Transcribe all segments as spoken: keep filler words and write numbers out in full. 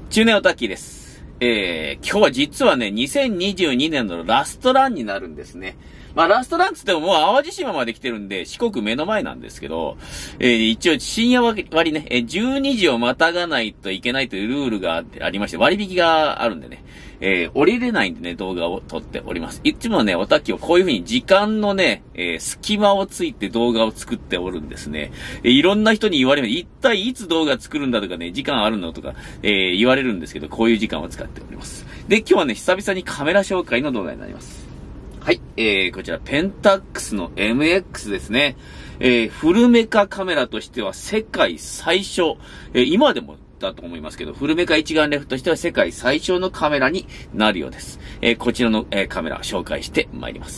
中年オタッキーです。えー、今日は実はね、にせんにじゅうにねんのラストランになるんですね。まあ、ラストランつってももう淡路島まで来てるんで、四国目の前なんですけど、えー、一応深夜割ね、えじゅうにじをまたがないといけないというルールがありまして、割引があるんでね、えー、降りれないんでね、動画を撮っております。いつもね、オタッキーをこういう風に時間のね、えー、隙間をついて動画を作っておるんですね。えー、いろんな人に言われる、一体いつ動画作るんだとかね、時間あるのとか、えー、言われるんですけど、こういう時間を使っております。で、今日はね、久々にカメラ紹介の動画になります。はい、えー、こちら、ペンタックスの エムエックス ですね。えー、フルメカカメラとしては世界最小、えー、今でもだと思いますけど、フルメカ一眼レフとしては世界最小のカメラになるようです。えー、こちらの、えー、カメラ紹介してまいります。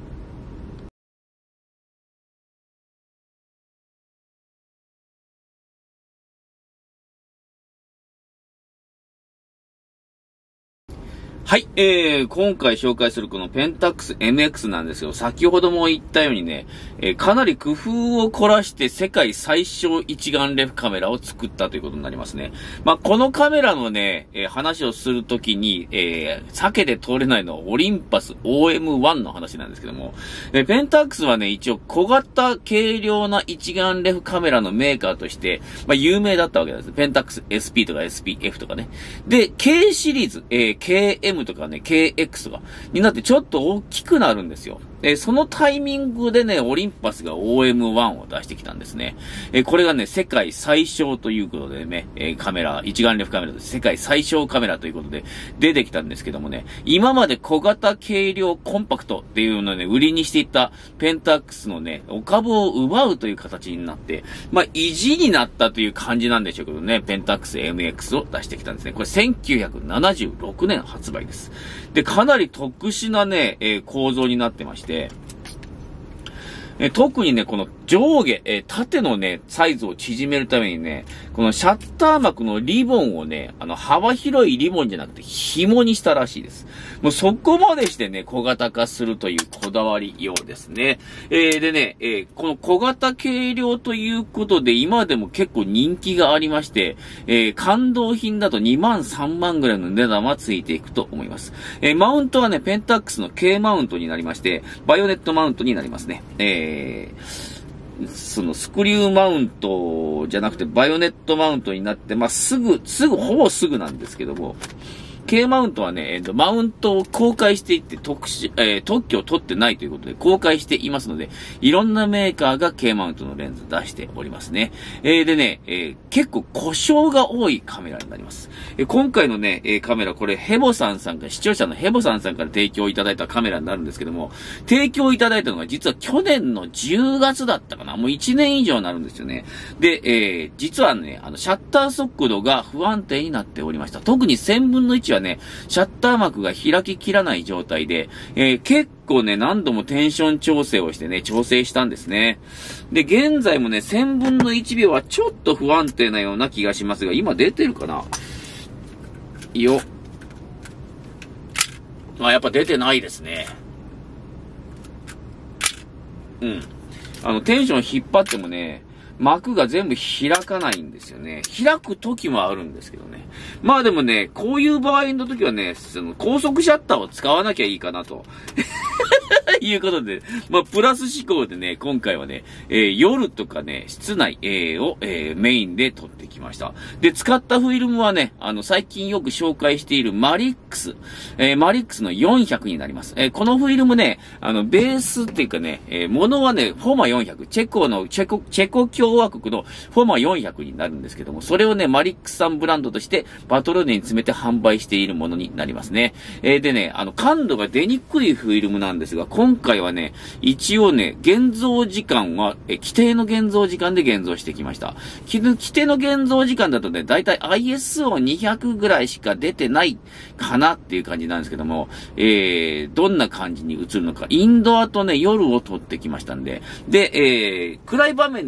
はい、えー、今回紹介するこのペンタックス エムエックス なんですけど、先ほども言ったようにね、えー、かなり工夫を凝らして世界最小一眼レフカメラを作ったということになりますね。まあ、このカメラのね、えー、話をするときに、えー、避けて通れないのはオリンパス オーエムワン の話なんですけども、えー、ペンタックスはね、一応小型軽量な一眼レフカメラのメーカーとして、まあ、有名だったわけです。ペンタックス エスピー とか エスピーエフ とかね。で、K シリーズ、えー、ケーエムとかね、ケーエックス とかになってちょっと大きくなるんですよ。えー、そのタイミングでね、オリンパスが オーエムワン を出してきたんですね。えー、これがね、世界最小ということでね、えー、カメラ、一眼レフカメラで世界最小カメラということで出てきたんですけどもね、今まで小型軽量コンパクトっていうのをね、売りにしていったペンタックスのね、お株を奪うという形になって、まあ、意地になったという感じなんでしょうけどね、ペンタックス エムエックス を出してきたんですね。これせんきゅうひゃくななじゅうろくねん発売です。で、かなり特殊なね、えー、構造になってまして、え特にね、この上下、えー、縦のね、サイズを縮めるためにね、このシャッター膜のリボンをね、あの、幅広いリボンじゃなくて紐にしたらしいです。もうそこまでしてね、小型化するというこだわりようですね。えー、でね、えー、この小型軽量ということで、今でも結構人気がありまして、えー、感動品だとにまんさんまんぐらいの値段はついていくと思います。えー、マウントはね、ペンタックスの K マウントになりまして、バイオネットマウントになりますね。えーえー、そのスクリューマウントじゃなくてバイオネットマウントになって、まあ、すぐ、すぐ、ほぼすぐなんですけども、K マウントはね、えっと、マウントを公開していって特殊、えー、特許を取ってないということで公開していますので、いろんなメーカーが K マウントのレンズ出しておりますね。えー、でね、えー、結構故障が多いカメラになります。えー、今回のね、えー、カメラ、これヘボさんさんから、視聴者のヘボさんさんから提供いただいたカメラになるんですけども、提供いただいたのが実は去年のじゅうがつだったかな。もういちねん以上になるんですよね。で、えー、実はね、あの、シャッター速度が不安定になっておりました。特にせんぶんのいちはね、シャッター膜が開ききらない状態で、えー、結構ね、何度もテンション調整をしてね、調整したんですね。で、現在もね、せんぶんのいちびょうはちょっと不安定なような気がしますが、今出てるかな？よ。あ、やっぱ出てないですね。うん。あの、テンション引っ張ってもね、膜が全部開かないんですよね。開く時もあるんですけどね。まあでもね、こういう場合の時はね、その高速シャッターを使わなきゃいいかなと。いうことで、まあ、プラス思考でね、今回はね、えー、夜とかね、室内、えー、を、えー、メインで撮ってきました。で、使ったフィルムはね、あの、最近よく紹介しているマリックス、えー、マリックスのよんひゃくになります。えー、このフィルムね、あの、ベースっていうかね、えー、ものはね、フォーマよんひゃく、チェコの、チェコ、チェコ共和国のフォーマよんひゃくになるんですけども、それをね、マリックスさんブランドとして、パトローネに詰めて販売しているものになりますね。えー、でね、あの、感度が出にくいフィルムなんですが、今回はね、一応ね、現像時間は、え、規定の現像時間で現像してきました。規定の現像時間だとね、だいたい アイエスオーにひゃく ぐらいしか出てないかなっていう感じなんですけども、えー、どんな感じに映るのか、インドアとね、夜を撮ってきましたんで、で、えー、暗い場面で有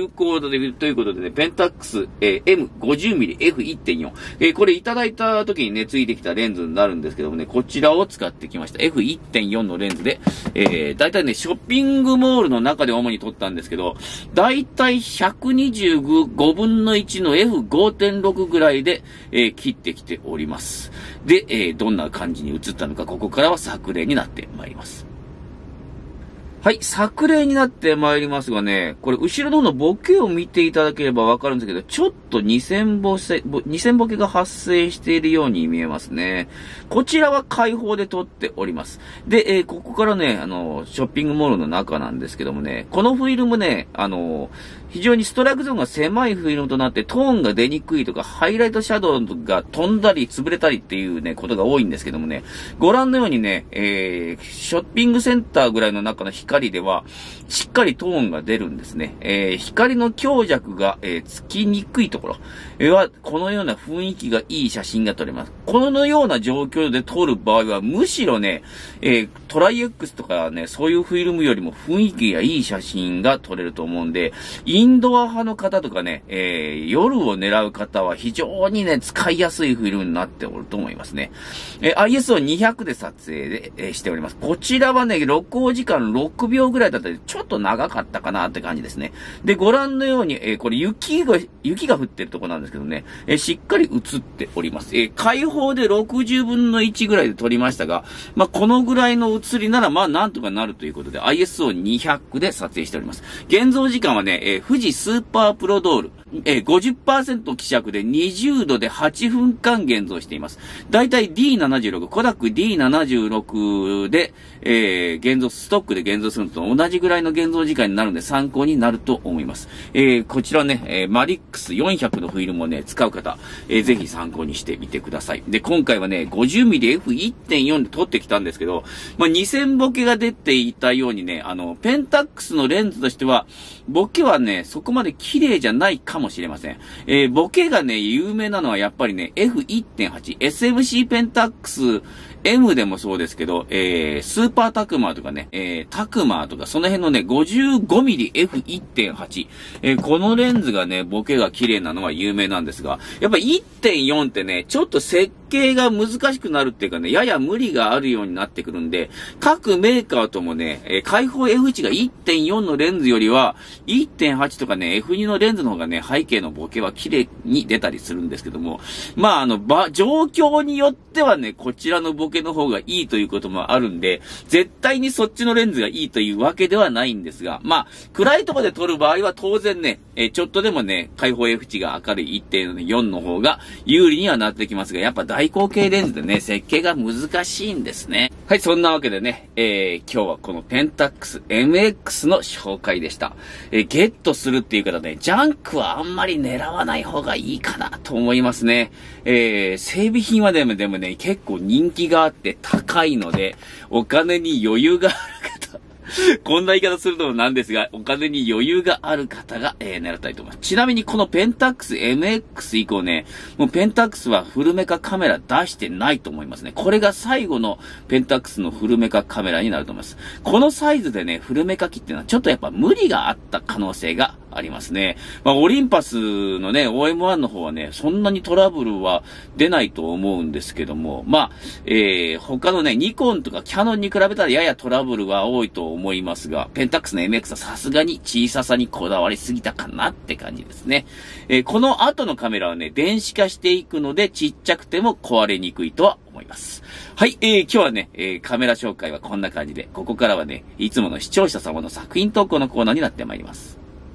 コードでということでね、ペンタックス、えー、エムごじゅうミリエフいってんよん。えー、これいただいた時にね、ついてきたレンズになるんですけどもね、こちらを使ってきました。エフいってんよん のレンズで、えー、だいたいね、ショッピングモールの中で主に撮ったんですけど、だいたいひゃくにじゅうごぶんのいちの エフごてんろく ぐらいで、えー、切ってきております。で、えー、どんな感じに映ったのか、ここからは作例になってまいります。はい、作例になってまいりますがね、これ、後ろの方のボケを見ていただければわかるんですけど、ちょっとにせんボケ、にせんボケが発生しているように見えますね。こちらは開放で撮っております。で、えー、ここからね、あの、ショッピングモールの中なんですけどもね、このフィルムね、あの、非常にストライクゾーンが狭いフィルムとなってトーンが出にくいとか、ハイライトシャドウが飛んだり潰れたりっていうね、ことが多いんですけどもね、ご覧のようにね、えー、ショッピングセンターぐらいの中の光では、しっかりトーンが出るんですね。えー、光の強弱が、えー、つきにくいところ、えー、は、このような雰囲気がいい写真が撮れます。このような状況で撮る場合は、むしろね、えー、トライ X とかね、そういうフィルムよりも雰囲気がいい写真が撮れると思うんで、インドア派の方とかね、えー、夜を狙う方は非常にね、使いやすいフィルムになっておると思いますね。えー、アイエスオーにひゃく で撮影で、えー、しております。こちらはね、録音時間ろくびょうぐらいだったり、ちょっと長かったかなって感じですね。で、ご覧のように、えー、これ雪が、雪が降ってるとこなんですけどね、えー、しっかり映っております。えー、開放でろくじゅうぶんのいちぐらいで撮りましたが、まあ、このぐらいの映りなら、まあ、なんとかなるということで、アイエスオーにひゃく で撮影しております。現像時間はね、えー、富士スーパープロドール、えー、ごじゅっパーセント 希釈でにじゅうどではちふんかん現像しています。だいたい ディーななじゅうろく、コダック ディーななじゅうろく で、えー、現像、ストックで現像するのと同じぐらいの現像時間になるので参考になると思います。えー、こちらね、えー、マリックスよんひゃくのフィルムをね、使う方、えー、ぜひ参考にしてみてください。で、今回はね、ごじゅうミリエフいってんよん で撮ってきたんですけど、まあ、にせんボケが出ていたようにね、あの、ペンタックスのレンズとしては、ボケはね、そこまで綺麗じゃないかもしれません。えー、ボケがね、有名なのはやっぱりね、エフいってんはち、エスエムシー ペンタックス、M でもそうですけど、えー、スーパータクマーとかね、えー、タクマーとか、その辺のね、ごじゅうごミリエフいってんはち、えー、このレンズがね、ボケが綺麗なのは有名なんですが、やっぱり いってんよん ってね、ちょっと設計が難しくなるっていうかね、やや無理があるようになってくるんで、各メーカーともね、えー、開放 エフいち が いってんよん のレンズよりは、いってんはち とかね、エフに のレンズの方がね、背景のボケは綺麗に出たりするんですけども、まあ、あの、ば、状況によってはね、こちらのボケの方がいいということもあるんで、絶対にそっちのレンズがいいというわけではないんですが、まあ、暗いところで撮る場合は当然ね、えー、ちょっとでもね、開放 エフいち が明るい いってんよん の方が有利にはなってきますが、やっぱ大口径レンズでね、設計が難しいんですね。はい、そんなわけでね、えー、今日はこのペンタックス エムエックス の紹介でした。えー、ゲットするっていう方ね、ジャンクはあんまり狙わない方がいいかなと思いますね。えー、整備品はでもでもね、結構人気があって高いので、お金に余裕がある方、こんな言い方するのもなんですが、お金に余裕がある方が、えー、狙ったいと思います。ちなみにこのペンタックス エムエックス 以降ね、もうペンタックスはフルメカカメラ出してないと思いますね。これが最後のペンタックスのフルメカカメラになると思います。このサイズでね、フルメカ機っていうのはちょっとやっぱ無理があった可能性がありますね。まあ、オリンパスのね、オーエムワン の方はね、そんなにトラブルは出ないと思うんですけども、まあ、えー、他のね、ニコンとかキャノンに比べたらややトラブルは多いと思いますが、ペンタックスの エムエックス はさすがに小ささにこだわりすぎたかなって感じですね。えー、この後のカメラはね、電子化していくので、ちっちゃくても壊れにくいとは思います。はい、えー、今日はね、えー、カメラ紹介はこんな感じで、ここからはね、いつもの視聴者様の作品投稿のコーナーになってまいります。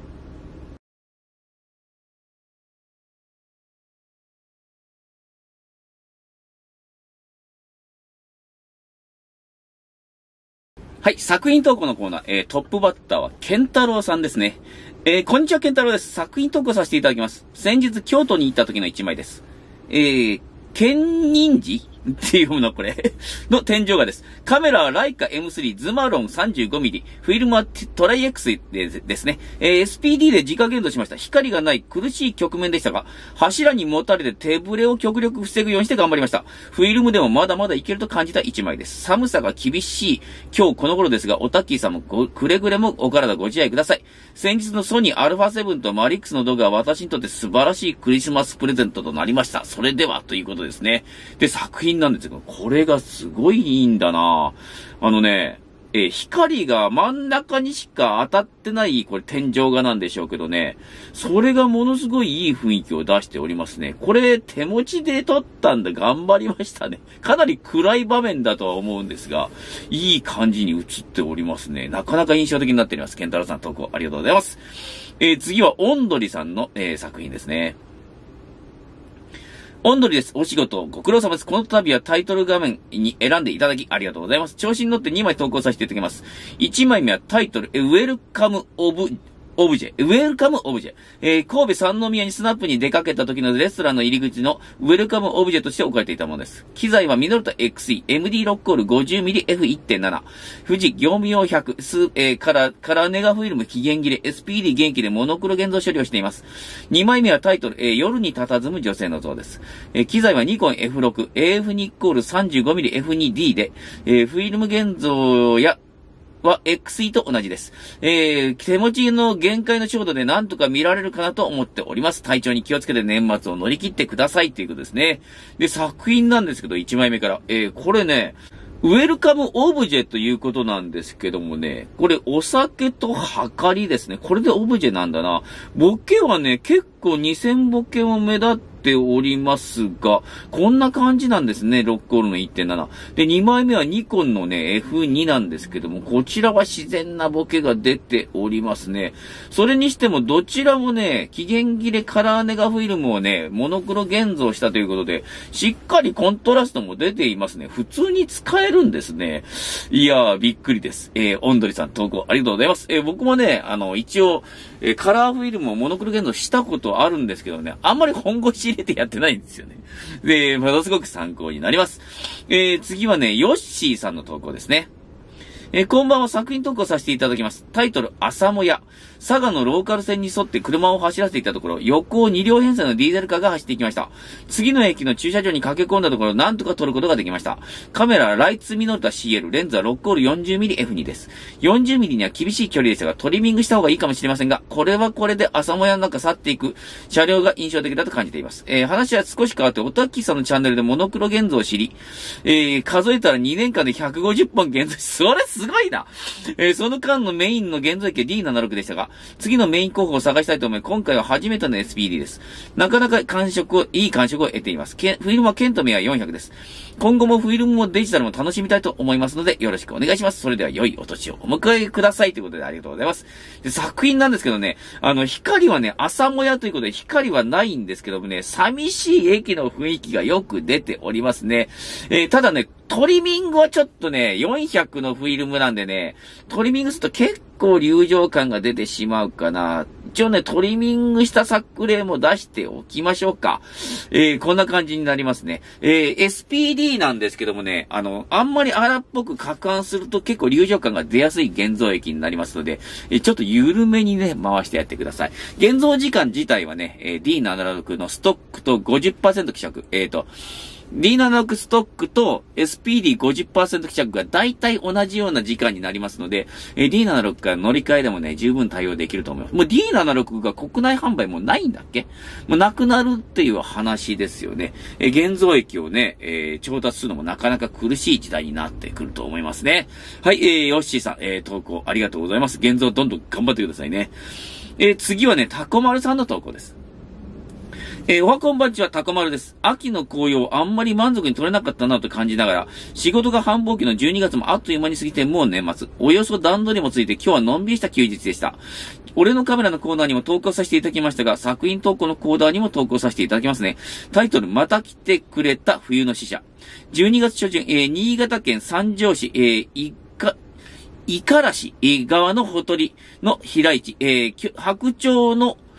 はい、作品投稿のコーナー、えー、トップバッターは、ケンタロウさんですね。えー、こんにちは、ケンタロウです。作品投稿させていただきます。先日、京都に行った時の一枚です。えー、ケンニンジっていうのこれの天井画です。カメラはライカ エムスリー ズマロン さんじゅうごミリ。フィルムはトライ X でですね。えー、エスピーディー で自家現像しました。光がない苦しい局面でしたが、柱に持たれて手ぶれを極力防ぐようにして頑張りました。フィルムでもまだまだいけると感じた一枚です。寒さが厳しい今日この頃ですが、おたっきーさんもごくれぐれもお体ご自愛ください。先日のソニー アルファセブン とマリックスの動画は私にとって素晴らしいクリスマスプレゼントとなりました。それでは、ということですね。で、作品なんですけど、これがすごいいいんだなあのね、えー、光が真ん中にしか当たってない、これ天井画なんでしょうけどね、それがものすごいいい雰囲気を出しておりますね。これ手持ちで撮ったんだ、頑張りましたね。かなり暗い場面だとは思うんですが、いい感じに映っておりますね。なかなか印象的になっております。ケンタロウさん投稿ありがとうございます。えー、次はオンドリさんの、えー、作品ですね。オンドリです。お仕事ご苦労様です。この度はタイトル画面に選んでいただきありがとうございます。調子に乗ってにまい投稿させていただきます。いちまいめはタイトル、ウェルカムオブ、オブジェ。ウェルカムオブジェ。えー、神戸三宮にスナップに出かけた時のレストランの入り口のウェルカムオブジェとして置かれていたものです。機材はミノルタ エックスイー、エムディー ロックオール ごじゅうミリエフいってんなな、富士業務用ひゃく、スえー、カラー、カラーネガフィルム期限切れ、エスピーディー 元気でモノクロ現像処理をしています。にまいめはタイトル、えー、夜に佇む女性の像です。えー、機材はニコン エフシックス、エーエフ ニッコール さんじゅうごミリエフツーディー で、えー、フィルム現像やは エックスイー と同じです。えー、手持ちの限界の強度でなんとか見られるかなと思っております。体調に気をつけて年末を乗り切ってくださいということですね。で、作品なんですけど、いちまいめから。えー、これね、ウェルカムオブジェということなんですけどもね、これお酒とはかりですね。これでオブジェなんだな。ボケはね、結構にせんボケも目立っておりますが、こんな感じなんですね、ロックオールの いってんなな。で、にまいめはニコンのね、エフツー なんですけども、こちらは自然なボケが出ておりますね。それにしてもどちらもね、期限切れカラーネガフィルムをね、モノクロ現像したということで、しっかりコントラストも出ていますね。普通に使えるんですね。いやー、びっくりです。えー、オンドリさん投稿ありがとうございます。えー、僕もね、あの、一応、えー、カラーフィルムをモノクロ現像したことあるんですけどね、あんまり本腰入れてやってないんですよね。で、ものすごく参考になります。えー、次はね、ヨッシーさんの投稿ですね。えー、こんばんは、作品投稿させていただきます。タイトル、朝もや。佐賀のローカル線に沿って車を走らせていたところ、横をに両編成のディーゼルカーが走っていきました。次の駅の駐車場に駆け込んだところ、なんとか撮ることができました。カメラはライツミノルタ シーエル、レンズはロックオール よんじゅうミリエフツー です。よんじゅうミリには厳しい距離でしたが、トリミングした方がいいかもしれませんが、これはこれで朝もやの中去っていく車両が印象的だと感じています。えー、話は少し変わって、オタッキーさんのチャンネルでモノクロ現像を知り、えー、数えたらにねんかんでひゃくごじゅっぽん現像し、それすごいな。えー、その間のメインの現像機は ディーななじゅうろく でしたが、次のメイン候補を探したいと思い、今回は初めての エスピーディー です。なかなか感触を、いい感触を得ています。フィルムはケントメアよんひゃくです。今後もフィルムもデジタルも楽しみたいと思いますので、よろしくお願いします。それでは良いお年をお迎えくださいということでありがとうございます。で、作品なんですけどね、あの、光はね、朝もやということで光はないんですけどもね、寂しい駅の雰囲気がよく出ておりますね。えー、ただね、トリミングはちょっとね、よんひゃくのフィルムなんでね、トリミングすると結構流浄感が出てしまうかな。一応ね、トリミングした作例も出しておきましょうか。えー、こんな感じになりますね。えー、エスピーディー なんですけどもね、あの、あんまり荒っぽく攪拌すると結構流浄感が出やすい現像液になりますので、えー、ちょっと緩めにね、回してやってください。現像時間自体はね、えー、ディーななじゅうろく のストックと ごじゅっパーセント 希釈、えーと、ディーななじゅうろく ストックと エスピーディーごじゅっパーセント 希釈が大体同じような時間になりますので、えー、ディーななじゅうろく から乗り換えでもね、十分対応できると思います。もう ディーななじゅうろく が国内販売もないんだっけ？もうなくなるっていう話ですよね。えー、現像液をね、えー、調達するのもなかなか苦しい時代になってくると思いますね。はい、えー、ヨッシーさん、えー、投稿ありがとうございます。現像どんどん頑張ってくださいね。えー、次はね、タコマルさんの投稿です。えー、おはこんばんちは、たこまるです。秋の紅葉、あんまり満足に取れなかったなと感じながら、仕事が繁忙期のじゅうにがつもあっという間に過ぎて、もう年末。およそ段取りもついて、今日はのんびりした休日でした。俺のカメラのコーナーにも投稿させていただきましたが、作品投稿のコーナーにも投稿させていただきますね。タイトル、また来てくれた冬の使者。じゅうにがつ初旬、えー、新潟県三条市、えー、いか、いからし、えー、側のほとりの平市、えー、白鳥の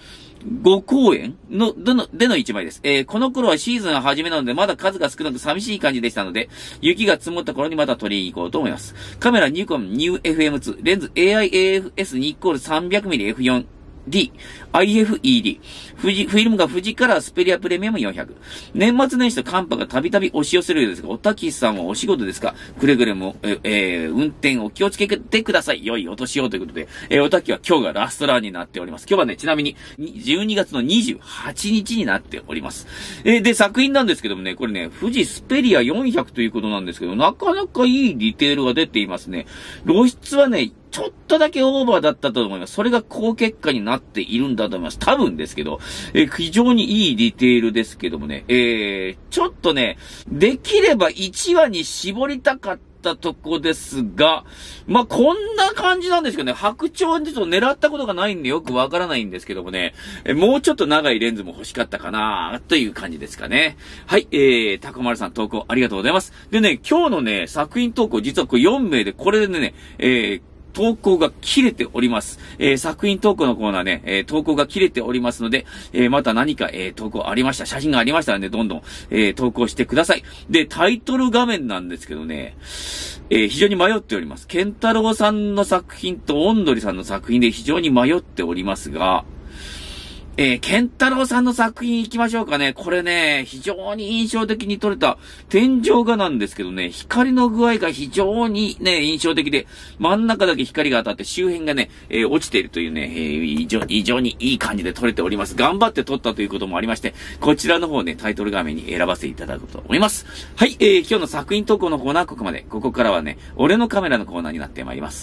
ご公演の、での、でのいちまいです。えー、この頃はシーズン初めなので、まだ数が少なく寂しい感じでしたので、雪が積もった頃にまた取りに行こうと思います。カメラニコン ニューエフエムツー、レンズ エーアイエーエフエスにイコールさんびゃくミリエフよん。D、アイエフイーディー、富士、フィルムが富士カラースペリアプレミアムよんひゃく。年末年始と寒波がたびたび押し寄せるようですが、おたきさんはお仕事ですか？くれぐれも、え、えー、運転を気をつけてください。良いお年をということで、えー、おたきは今日がラストランになっております。今日はね、ちなみに、じゅうにがつのにじゅうはちにちになっております。えー、で、作品なんですけどもね、これね、富士スペリアよんひゃくということなんですけど、なかなかいいディテールが出ていますね。露出はね、ちょっとだけオーバーだったと思います。それが高結果になっているんだと思います。多分ですけど、えー、非常にいいディテールですけどもね、えー、ちょっとね、できればいちわに絞りたかったとこですが、まあ、こんな感じなんですけどね、白鳥ちょっと狙ったことがないんでよくわからないんですけどもね、えー、もうちょっと長いレンズも欲しかったかなという感じですかね。はい、えー、タコマルさん投稿ありがとうございます。でね、今日のね、作品投稿実はこれよんめいで、これでね、えー、投稿が切れております。えー、作品投稿のコーナーね、えー、投稿が切れておりますので、えー、また何か、えー、投稿ありました、写真がありましたので、どんどん、えー、投稿してください。で、タイトル画面なんですけどね、えー、非常に迷っております。ケンタロウさんの作品とオンドリさんの作品で非常に迷っておりますが、えー、ケンタロウさんの作品行きましょうかね。これね、非常に印象的に撮れた天井画なんですけどね、光の具合が非常にね、印象的で、真ん中だけ光が当たって周辺がね、えー、落ちているというね、えー、非常非常にいい感じで撮れております。頑張って撮ったということもありまして、こちらの方ね、タイトル画面に選ばせていただくと思います。はい、えー、今日の作品投稿のコーナーはここまで。ここからはね、俺のカメラのコーナーになってまいります。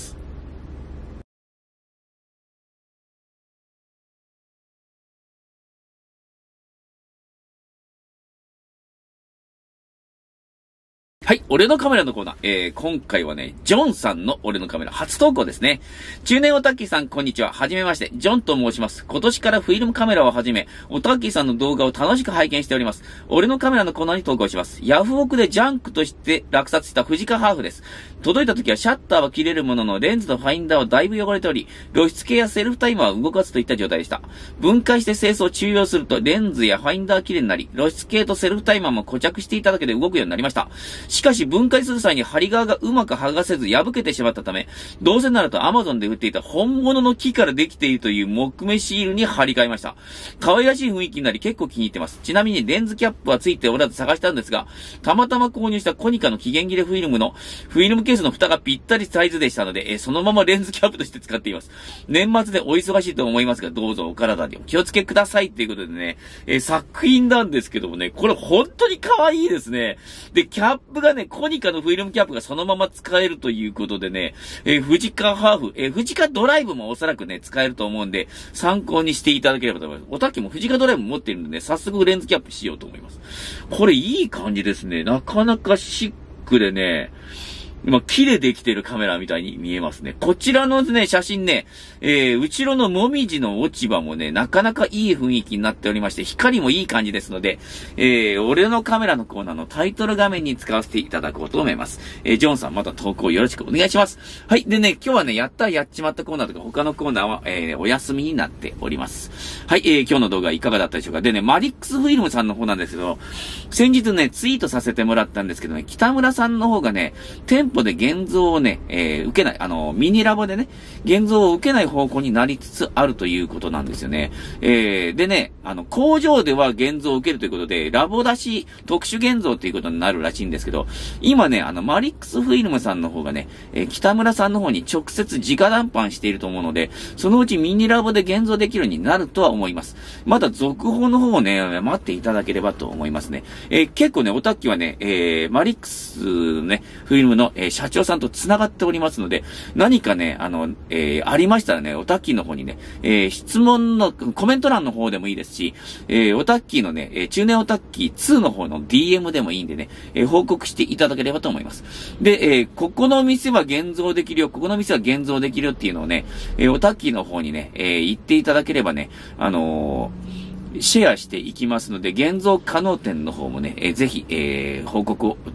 はい、俺のカメラのコーナー。えー、今回はね、ジョンさんの俺のカメラ初投稿ですね。中年オタッキーさん、こんにちは。はじめまして、ジョンと申します。今年からフィルムカメラを始め、オタッキーさんの動画を楽しく拝見しております。俺のカメラのコーナーに投稿します。ヤフオクでジャンクとして落札したフジカハーフです。届いた時はシャッターは切れるものの、レンズとファインダーはだいぶ汚れており、露出系やセルフタイマーは動かずといった状態でした。分解して清掃中用すると、レンズやファインダー綺麗になり、露出系とセルフタイマーも固着していただけで動くようになりました。しかし分解する際に針側がうまく剥がせず破けてしまったため、どうせならと Amazon で売っていた本物の木からできているという木目シールに貼り替えました。可愛らしい雰囲気になり結構気に入ってます。ちなみにレンズキャップは付いておらず探したんですが、たまたま購入したコニカの期限切れフィルムのフィルムケースの蓋がぴったりサイズでしたので、えそのままレンズキャップとして使っています。年末でお忙しいと思いますが、どうぞお体にお気をつけくださいということでね、え作品なんですけどもね、これ本当に可愛いですね。で、キャップがね、コニカのフィルムキャップがそのまま使えるということでね、えー、富士カハーフ、えー、富士カドライブもおそらくね、使えると思うんで、参考にしていただければと思います。おたきも富士カドライブ持っているんでね、早速レンズキャップしようと思います。これいい感じですね。なかなかシックでね、まあ、木でできてるカメラみたいに見えますね。こちらのね、写真ね、えー、後ろのもみじの落ち葉もね、なかなかいい雰囲気になっておりまして、光もいい感じですので、えー、俺のカメラのコーナーのタイトル画面に使わせていただこうと思います。えー、ジョンさんまた投稿よろしくお願いします。はい。でね、今日はね、やったやっちまったコーナーとか他のコーナーは、えー、お休みになっております。はい。えー、今日の動画いかがだったでしょうか。でね、マリックスフィルムさんの方なんですけど、先日ね、ツイートさせてもらったんですけどね、北村さんの方がね、店舗で現像をね、えー、受けない、あの、ミニラボでね、現像を受けない方向になりつつあるということなんですよね。えー、でね、あの、工場では現像を受けるということで、ラボ出し特殊現像ということになるらしいんですけど、今ね、あの、マリックスフィルムさんの方がね、えー、北村さんの方に直接直談判していると思うので、そのうちミニラボで現像できるようになるとは思います。まだ続報の方をね、待っていただければと思いますね。えー、結構ね、おたっきはね、えー、マリックスね、フィルムの、えー、社長さんと繋がっておりますので、何かね、あの、えー、ありましたらね、おたっきの方にね、えー、質問の、コメント欄の方でもいいですし、えー、おたっきのね、えー、中年おたっきツーの方の ディーエム でもいいんでね、えー、報告していただければと思います。で、えー、ここの店は現像できるよ、ここの店は現像できるよっていうのをね、えー、おたっきの方にね、えー、言っていただければね、あのー、シェアしていきますので、現像可能店の方もね、えー、ぜひ、えー、報告を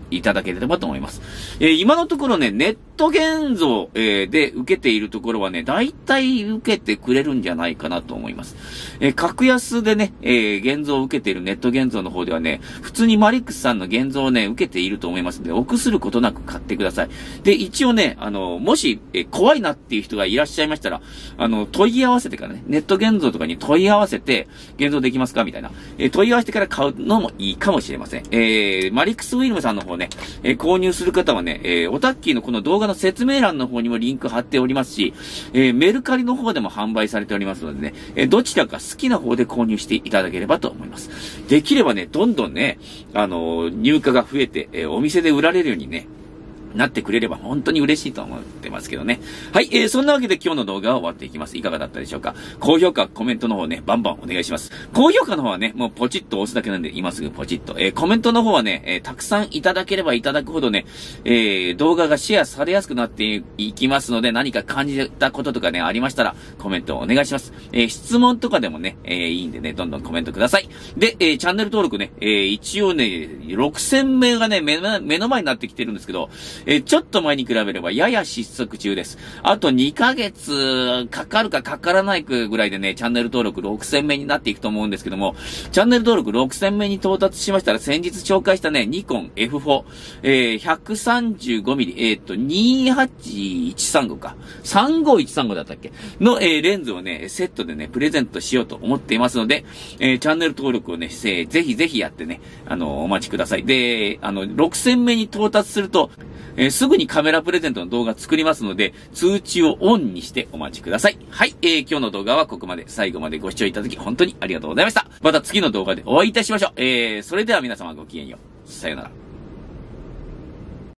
いただければと思います。えー、今のところね、ネット現像、えー、で受けているところはね、大体受けてくれるんじゃないかなと思います。えー、格安でね、えー、現像を受けているネット現像の方ではね、普通にマリックスさんの現像をね、受けていると思いますので、臆することなく買ってください。で、一応ね、あの、もし、えー、怖いなっていう人がいらっしゃいましたら、あの、問い合わせてからね、ネット現像とかに問い合わせて、現像できますかみたいな。えー、問い合わせてから買うのもいいかもしれません。えー、マリックスウィルムさんの方ね、えー、購入する方はね、えー、オタッキーのこの動画の説明欄の方にもリンク貼っておりますし、えー、メルカリの方でも販売されておりますのでね、えー、どちらか好きな方で購入していただければと思います。できればね、どんどんね、あのー、入荷が増えて、えー、お店で売られるようにね、なってくれれば本当に嬉しいと思ってますけどね。はい、えー、そんなわけで今日の動画は終わっていきます。いかがだったでしょうか。高評価、コメントの方ね、バンバンお願いします。高評価の方はね、もうポチッと押すだけなんで、今すぐポチッと。えー、コメントの方はね、えー、たくさんいただければいただくほどね、えー、動画がシェアされやすくなっていきますので、何か感じたこととかね、ありましたら、コメントをお願いします。えー、質問とかでもね、えー、いいんでね、どんどんコメントください。で、えー、チャンネル登録ね、えー、一応ね、ろくせんめいがね、目の、目の前になってきてるんですけど、えー、ちょっと前に比べればやや失速中です。あとにかげつかかるかかからないかぐらいでね、チャンネル登録ろくせんめいになっていくと思うんですけども、チャンネル登録ろくせんめいに到達しましたら、先日紹介したね、ニコン エフフォー、えー、ひゃくさんじゅうごミリ、えー、っと、にはちいちさんごか。さんごいちさんごだったっけの、えー、レンズをね、セットでね、プレゼントしようと思っていますので、えー、チャンネル登録をね、ぜひぜひやってね、あの、お待ちください。で、あの、ろくせんめいに到達すると、えー、すぐにカメラプレゼントの動画作りますので、通知をオンにしてお待ちください。はい、えー、今日の動画はここまで。最後までご視聴いただき本当にありがとうございました。また次の動画でお会いいたしましょう。えー、それでは皆様ごきげんよう。さよなら。